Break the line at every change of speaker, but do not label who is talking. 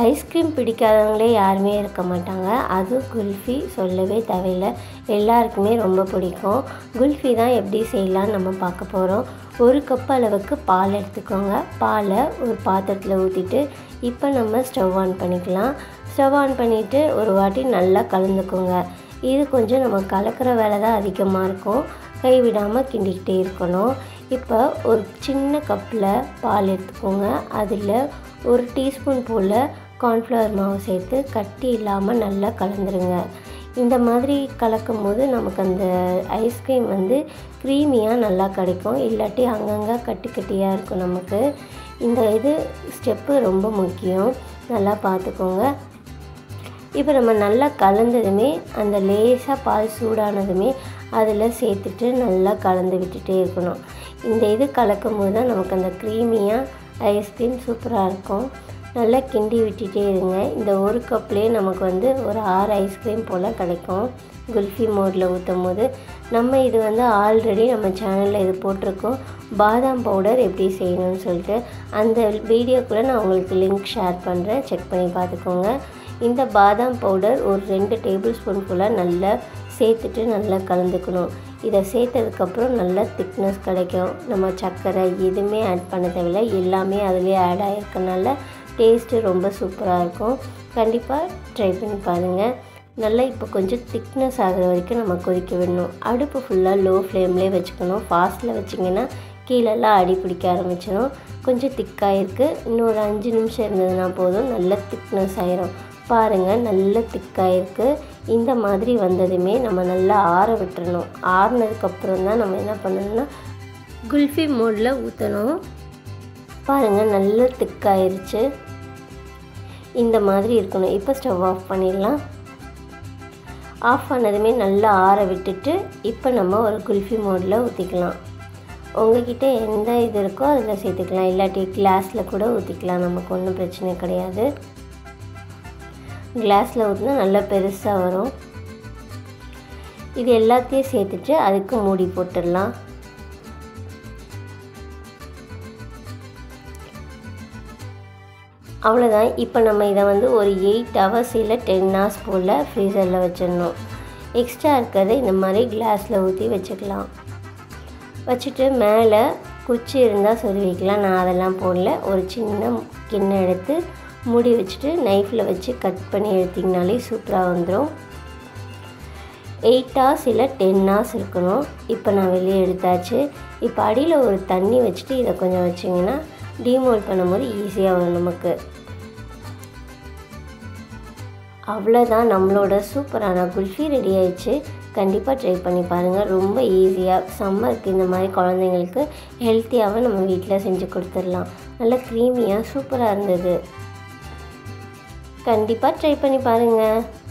Ice cream பிடிக்காதவங்களே யாருமே இருக்க மாட்டாங்க. அதுவும் குல்ஃபி சொல்லவே தேவையில்லை, எல்லாருக்குமே ரொம்ப பிடிக்கும். குல்ஃபி தான் எப்படி செய்யலான்னு நம்ம பார்க்க போகிறோம். 1 கப் அளவுக்கு பால் எடுத்துக்கோங்க. பாலை ஒரு பாத்திரத்தில் ஊற்றிட்டு இப்போ நம்ம ஸ்டவ் ஆன் பண்ணிக்கலாம். ஸ்டவ் ஆன் பண்ணிவிட்டு ஒரு வாட்டி நல்லா கலந்துக்கோங்க. இது கொஞ்சம் நம்ம கலக்கிற வேலை தான் அதிகமாக இருக்கும், கைவிடாமல் கிண்டிக்கிட்டே இருக்கணும். இப்போ ஒரு சின்ன கப்பில் பால் எடுத்துக்கோங்க. அதில் 1 டீஸ்பூன் போல் கார்ன்ஃப்ளவர் மாவு சேர்த்து கட்டி இல்லாமல் நல்லா கலந்துருங்க. இந்த மாதிரி கலக்கும் போது நமக்கு அந்த ஐஸ்கிரீம் க்ரீமியாக நல்லா கிடைக்கும். இல்லாட்டி அங்கங்கே கட்டி கட்டியாக இருக்கும் நமக்கு. இந்த ஸ்டெப்பு ரொம்ப முக்கியம், நல்லா பார்த்துக்கோங்க. இப்போ நம்ம நல்லா கலந்ததுமே அந்த லேசாக பால் சூடானதுமே அதில் சேர்த்துட்டு நல்லா கலந்து விட்டுட்டே இருக்கணும். இந்த கலக்கும் போது தான் நமக்கு அந்த க்ரீமியாக ஐஸ்கிரீம் சூப்பராக இருக்கும். நல்லா கிண்டி விட்டுட்டே இருங்க. இந்த 1 கப்லேயே நமக்கு ஒரு 6 ஐஸ்கிரீம் போல் கிடைக்கும். குல்ஃபி மோடில் ஊற்றும் போது நம்ம ஆல்ரெடி நம்ம சேனலில் இது போட்டிருக்கோம், பாதாம் பவுடர் எப்படி செய்யணும்னு சொல்லிட்டு. அந்த வீடியோக்குள்ளே நான் உங்களுக்கு லிங்க் ஷேர் பண்ணுறேன், செக் பண்ணி பார்த்துக்கோங்க. இந்த பாதாம் பவுடர் ஒரு 2 டேபிள் ஸ்பூன் போல் நல்லா சேர்த்துட்டு நல்லா கலந்துக்கணும். இதை சேர்த்ததுக்கப்புறம் நல்லா திக்னஸ் கிடைக்கும். நம்ம சர்க்கரை எதுவுமே ஆட் பண்ண தேவையில்லை, எல்லாமே அதிலே ஆட் ஆகிருக்கனால டேஸ்ட்டு ரொம்ப சூப்பராக இருக்கும். கண்டிப்பாக ட்ரை பண்ணி பாருங்கள். நல்லா இப்போ கொஞ்சம் திக்னஸ் ஆகிற வரைக்கும் நம்ம கொதிக்க விடணும். அடுப்பு ஃபுல்லாக லோ ஃப்ளேம்லேயே வச்சுக்கணும். ஃபாஸ்ட்டில் வச்சிங்கன்னா கீழெல்லாம் அடி பிடிக்க ஆரம்பிச்சிடும். கொஞ்சம் திக்காயிருக்கு, இன்னொரு 5 நிமிஷம் இருந்ததுன்னா போதும், நல்லா திக்னஸ் ஆயிரும். பாருங்கள், நல்ல திக்காயிருக்கு. இந்த மாதிரி வந்ததுமே நம்ம நல்லா ஆற விட்டுறணும். ஆறுனதுக்கப்புறம் தான் நம்ம என்ன பண்ணணும்னா குல்ஃபி மோடில் ஊற்றணும். பாருங்கள், நல்ல திக்காயிருச்சு. இந்த மாதிரி இருக்கணும். இப்போ ஸ்டவ் ஆஃப் பண்ணிடலாம். ஆஃப் பண்ணதுமே நல்லா ஆற விட்டுட்டு இப்போ நம்ம ஒரு குல்ஃபி மோடில் ஊற்றிக்கலாம். உங்கள்கிட்ட எந்த இருக்கோ அதில் சேர்த்துக்கலாம், இல்லாட்டி கிளாஸில் கூட ஊற்றிக்கலாம், நமக்கு ஒன்றும் பிரச்சனை கிடையாது. கிளாஸில் ஊற்றினா நல்லா பெருசாக வரும். இது எல்லாத்தையும் சேர்த்துட்டு அதுக்கு மூடி போட்டுடலாம். அவ்வளோதான். இப்போ நம்ம இதை ஒரு 8 ஹவர்ஸ் இல்லை 10 ஹவர்ஸ் போல் ஃப்ரீசரில் வச்சிடணும். எக்ஸ்ட்ரா இருக்கிறத இந்த மாதிரி கிளாஸில் ஊற்றி வச்சுக்கலாம். வச்சுட்டு மேலே குச்சி இருந்தால் சொருவிக்கலாம். நான் அதெல்லாம் போடல. ஒரு சின்ன கிண்ணம் எடுத்து மூடி வச்சுட்டு நைஃப்பில் வச்சு கட் பண்ணி எடுத்திங்கனாலே சூப்பராக வந்துடும். 8 ஹவர்ஸ் இல்லை 10 ஹவர்ஸ் இருக்கணும். இப்போ நான் வெளியே எடுத்தாச்சு. இப்போ அடியில் ஒரு தண்ணி வச்சுட்டு இதை கொஞ்சம் வச்சிங்கன்னா டீமோல்ட் பண்ணும்போது ஈஸியாக வரும் நமக்கு. அவ்வளோதான், நம்மளோட சூப்பரான குல்ஃபி ரெடி ஆயிடுச்சு. கண்டிப்பாக ட்ரை பண்ணி பாருங்கள். ரொம்ப ஈஸியாக சம்மருக்கு இந்த மாதிரி குழந்தைங்களுக்கு ஹெல்த்தியாகவும் நம்ம வீட்டில் செஞ்சு கொடுத்துடலாம். நல்லா க்ரீமியாக சூப்பராக இருந்தது. கண்டிப்பாக ட்ரை பண்ணி பாருங்கள்.